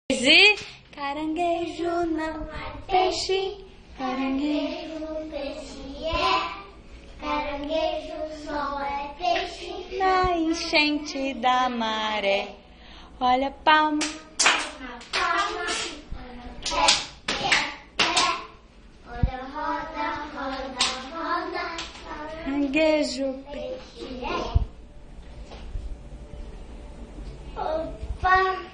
Caranguejo não é peixe, Caranguejo peixe é, caranguejo só é peixe na enchente da maré. Olha a palma, na palma, olha roda, roda, roda, caranguejo, peixe é. Opa!